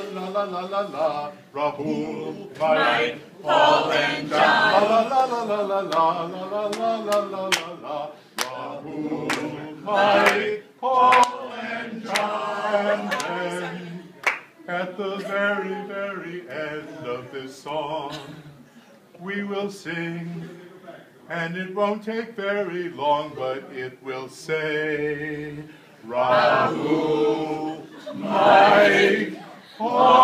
la la la la la. Rahul, Mike, Paul, and John. La la la la la la la la la la la la la. Rahul, Mike, Paul, and John. And then at the very, very end of this song, we will sing, and it won't take very long, but it will say, Rahul, Mike, Paul,